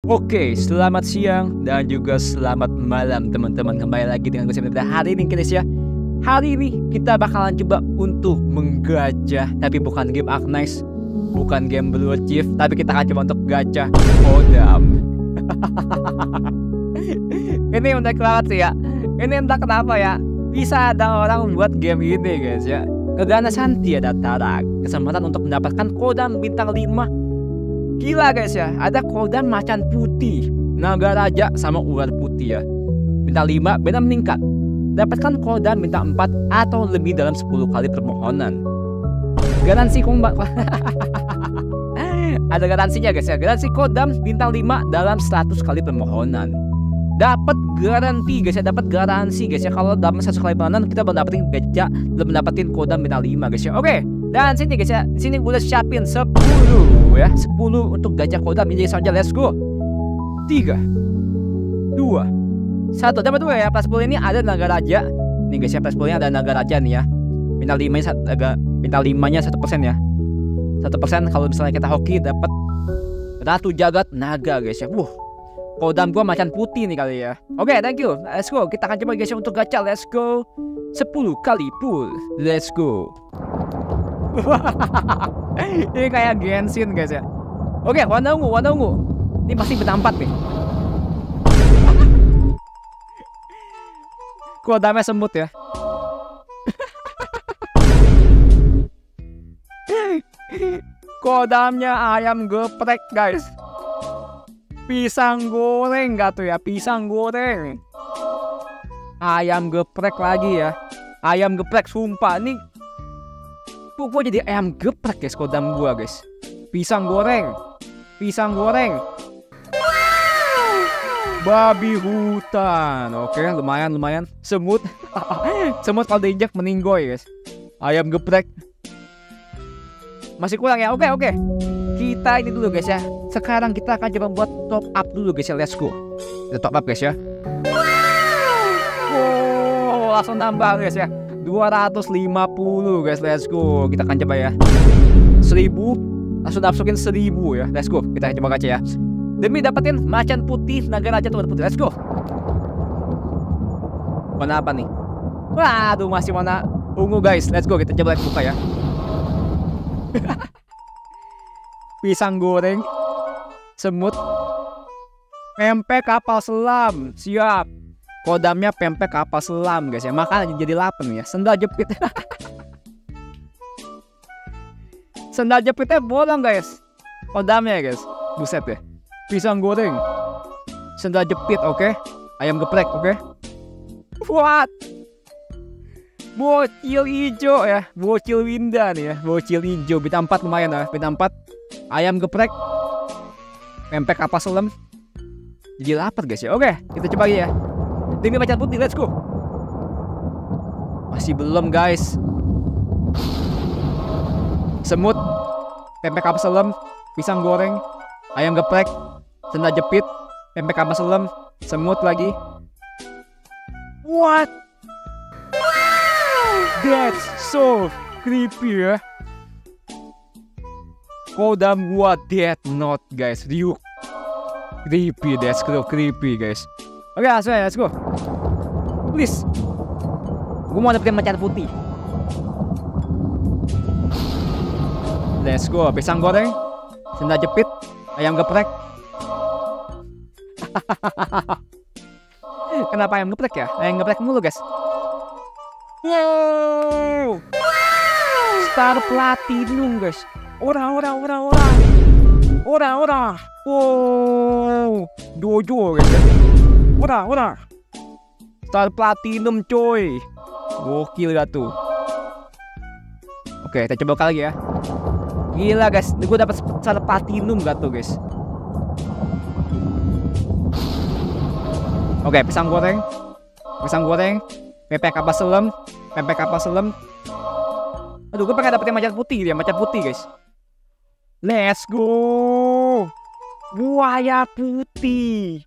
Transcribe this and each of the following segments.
Oke, selamat siang dan juga selamat malam teman-teman. Kembali lagi dengan gue Simon. Hari ini guys ya. Hari ini kita bakalan coba untuk menggajah, tapi bukan game Arknights, bukan game Blue Chief, tapi kita akan coba untuk gajah Kodam. Ini udah banget sih ya. Ini entah kenapa ya, bisa ada orang buat game ini guys ya. Keganasan tiada tara, kesempatan untuk mendapatkan Kodam bintang 5. Gila guys ya, ada Kodam macan putih, naga raja sama ular putih ya. Bintang 5 benar meningkat. Dapatkan Kodam bintang 4 atau lebih dalam 10 kali permohonan. Garansi kombat. Ada garansinya guys ya. Garansi Kodam bintang 5 dalam 100 kali permohonan. Dapat garansi guys ya, dapat garansi guys ya. Kalau dalam 100 kali permohonan kita bakal dapetin gajah, dapetin Kodam bintang 5 guys ya. Oke. Dan sini guys ya, sini gue udah siapin 10 ya, 10 untuk gajah Kodam ini saja. Let's go. 3 2 1. Dapat 2 ya. Plus 10 ini ada naga raja. Nih guys ya, plus 10 nya ada naga raja nih ya. Bintang 5 nya bintang 5 nya 1% ya. 1% kalau misalnya kita hoki dapat Ratu Jagat Naga guys ya. Kodam gua macan putih nih kali ya. Oke, thank you. Let's go. Kita akan coba guys ya untuk gacha. Let's go. 10 kali pull. Let's go. Ini kayak Genshin guys ya. Oke, warna ungu. Ini pasti bintang 4 nih. Kodamnya semut ya. Kodamnya ayam geprek guys. Pisang goreng gak tuh ya, pisang goreng. Ayam geprek lagi ya. Ayam geprek sumpah nih. Gua jadi ayam geprek guys, Kodam gua guys. Pisang goreng. Babi hutan. Oke, lumayan. Semut. Semut kalau diinjak meninggoy guys. Ayam geprek. Masih kurang ya. Oke. Kita ini dulu guys ya. Sekarang kita akan coba buat top up dulu guys ya. Let's go. Kita top up guys ya. Langsung nambah guys ya. 250 guys, let's go. Kita akan coba ya. 1000, langsung masukin 1000 ya. Let's go. Kita coba gacha ya. Demi dapetin macan putih, naga raja tuh putih. Let's go. Warna apa nih? Waduh, masih warna ungu guys. Let's go. Kita coba buka ya. Pisang goreng, semut, pempek kapal selam. Siap. Kodamnya pempek kapal selam guys ya. Makanya jadi 8 ya. Sendal jepit. Sendal jepitnya bolong guys. Kodamnya guys. Buset ya. Pisang goreng, sendal jepit, oke. Ayam geprek, oke. What? Bocil hijau ya. Bocil winda nih ya. Bocil hijau bintang 4 lumayan ya. Bintang 4. Ayam geprek, pempek kapal selam. Jadi lapar guys ya. Oke, kita coba lagi ya. Demi macan putih, let's go. Masih belum guys. Semut, pempek kapal selam, pisang goreng, ayam geprek, sendal jepit, pempek kapal selam, semut lagi. What? That's so creepy ya. Kodam gua Death Note guys. Ryuk creepy, that's so creepy guys. Oke, langsung ya, let's go. Please. Gue mau dapetin macan putih. Let's go. Pisang goreng, sendal jepit, ayam geprek. Kenapa ayam geprek ya? Ayam geprek mulu guys. Wow. Star Platinum guys. Ora. Wow. Dojo guys ya. Ora. Star Platinum coy. Gokil gak tuh. Oke, kita coba lagi ya. Gila guys, gue dapet Star Platinum gak tuh guys. Oke, pisang goreng, pempek kapal selam. Aduh, gue pengen dapetin macan putih guys. Let's go. Buaya putih.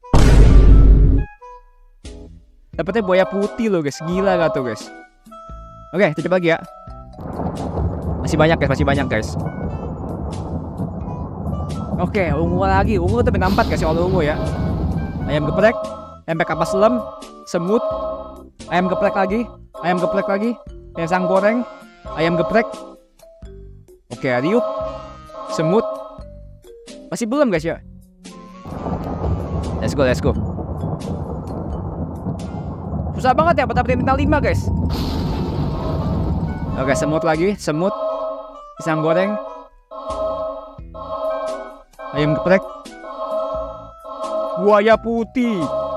Dapetnya buaya putih loh guys. Gila gak tuh guys. Oke, kita coba lagi ya. Masih banyak guys. Oke, ungu lagi. Ungu tuh bintang 4 guys kalau ungu ya. Ayam geprek, empek kapas selam, semut, ayam geprek lagi, ayam geprek lagi, pisang goreng, ayam geprek. Oke, riuh, semut. Masih belum guys ya. Let's go, let's go. Susah banget ya buat dapetin bintang 5 guys. Oke, semut lagi, semut, pisang goreng, ayam geprek, buaya putih.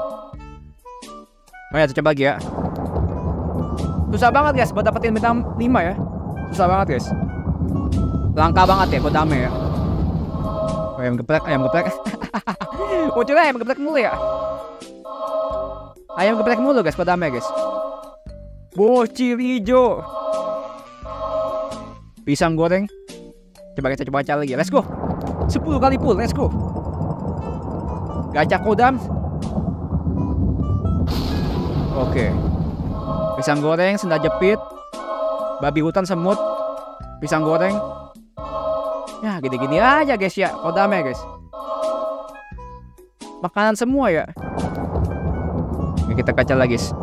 Oh ya, coba lagi ya. Susah banget guys buat dapetin bintang 5 ya. Susah banget guys. Langka banget ya kodame ya. Oh, ayam geprek, ayam geprek. Munculnya ayam geprek mulu ya. Ayam geprek mulu guys kodame guys. Bocil hijau, pisang goreng. Coba kita coba baca lagi. Let's go. 10 kali full, let's go. Gacha kodam. Oke. Pisang goreng, sendal jepit, babi hutan, semut, pisang goreng. Ya gini-gini aja guys ya kodamnya guys. Makanan semua ya. Oke, kita kaca lagi guys.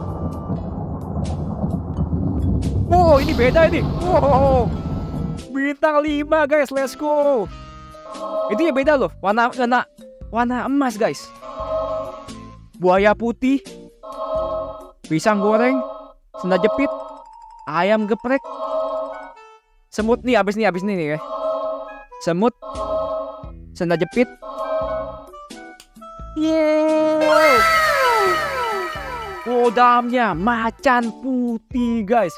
Wow, ini beda ini. Wow, bintang 5 guys, let's go. Itu ya beda loh, warna emas guys. Buaya putih, pisang goreng, sendal jepit, ayam geprek, semut nih abis nih ya. Semut, sendal jepit. Yeay. Kodamnya macan putih guys.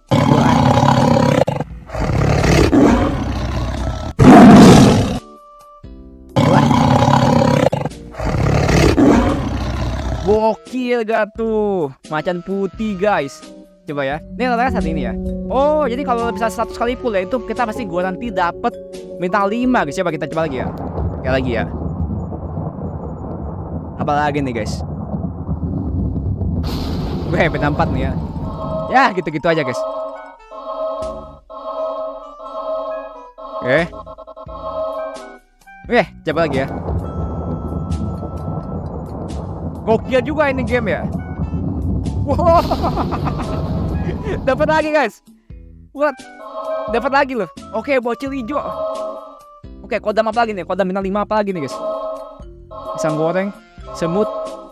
Gokil gak tuh, macan putih guys. Coba ya, ini rata saat ini ya. Oh, jadi kalau bisa 100 kali full ya, itu kita pasti nanti dapet bintang 5 guys. Coba kita coba lagi ya. Kayak lagi ya. Apa lagi nih guys? Gue bintang 4 nih ya. Ya gitu-gitu aja guys. Oke, coba lagi ya. Gokil juga ini game ya. Wow. Dapat lagi guys. What? Dapat lagi loh. Oke, bocil hijau. Oke, kodam apa lagi nih? Kodam bintang 5 apa lagi nih guys? Pisang goreng, semut.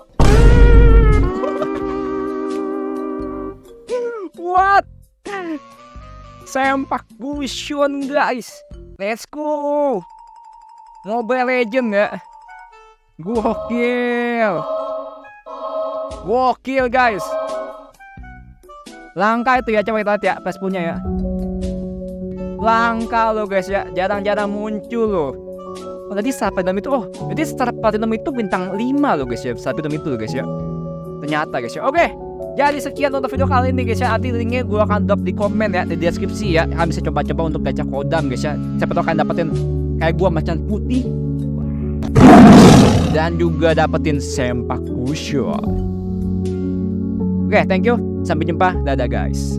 What? Sempak Gusion guys. Let's go. Mobile Legend ya. Gokil guys. Langka itu ya, coba kita lihat ya pas punya ya. Langka loh guys ya, jarang-jarang muncul loh. Oh tadi Star Platinum itu, jadi Star Platinum itu bintang 5 loh guys ya. Star Platinum itu loh guys ya. Ternyata guys ya. Oke, jadi sekian untuk video kali ini guys ya. Nanti linknya gue akan drop di komen ya, di deskripsi ya. Kalian bisa coba-coba untuk gacha kodam guys ya. Siapa tahu kalian dapetin kayak gue macan putih. Dan juga dapetin sempak Gusion. Oke, thank you. Sampai jumpa. Dadah guys.